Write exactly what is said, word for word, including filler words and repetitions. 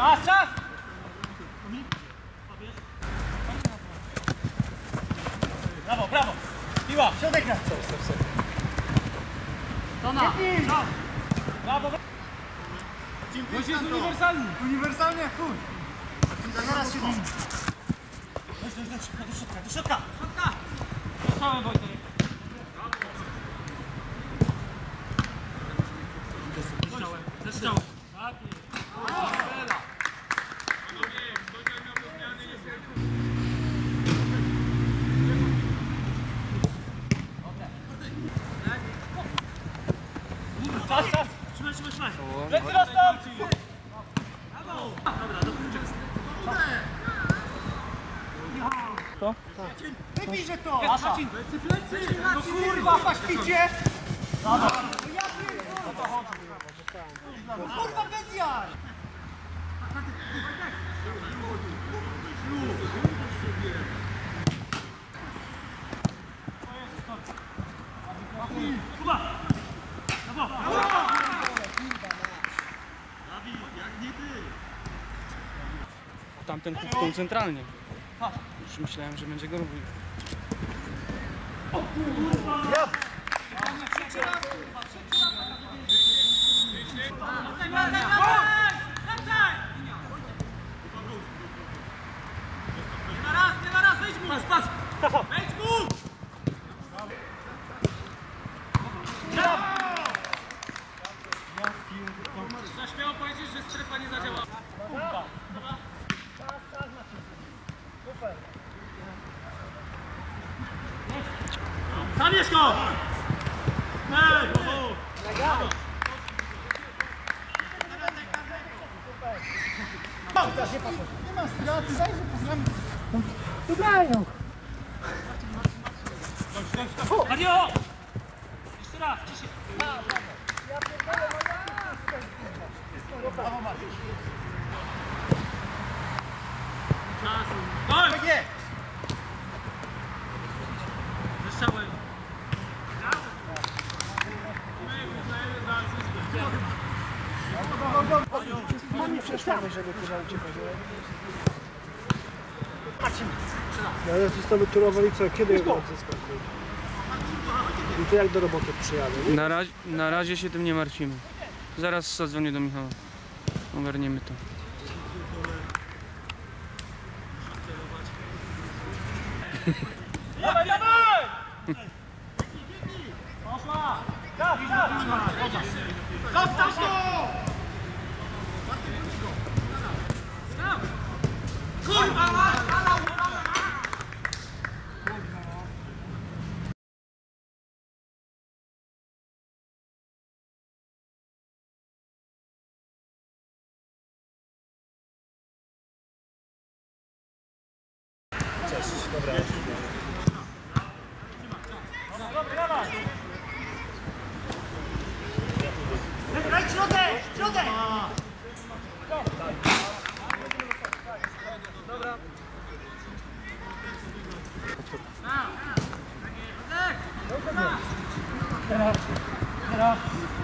Czas, czas! Brawo, brawo! Piła! Środek na co? To na! Brawo! Gość jest uniwersalny! Uniwersalnie jak chuj! Zaraz się mam! Chodź, chodź, chodź, do środka, do środka! Środka! Dostałem, Wojtek! Zestrzałem, zestrzałem! Tak jest! Czas, czas! Trzymaj, trzymaj, trzymaj! Plecy rosną! Dobra, do co? Wypij, że to! Marcin! Plecy, plecy! No kurwa, paszpicie! Brawo! Kurwa, bez jaj! Kuba! Brawo! Dawid, jak nie ty! Tamten kupką centralnie. Już myślałem, że będzie go robił. Brawo! Nie ma raz, nie ma raz, wejdź mu! Pas, pas! Wejdź mu! Zaśmiało powiedzieć, że strefa nie zadziała. Super. Zabierz go! Ej! Nie ma straty, daj, że poznamy. Tu grają. Radio! Jeszcze raz, ciszej. Ja pierdolę, brawo, Marcin. Czasu. Doj! Nie! Zestrzałem. No nie przeszkadzaj, żeby kurwa cię powiedział. No ja zostanę turowali co, kiedy jego odzyskać? I to jak do roboty przyjadę, nie? Na, raz, na razie się tym nie martwimy. Zaraz zadzwonię do Michała. Ogarniemy to. Dawaj, dawaj! Poszła! Czas, czas! Zostaw to! Kurwa! Cześć, dobra. Dobra, dawaj! Graj środek! Środek! Dobra. Teraz, teraz.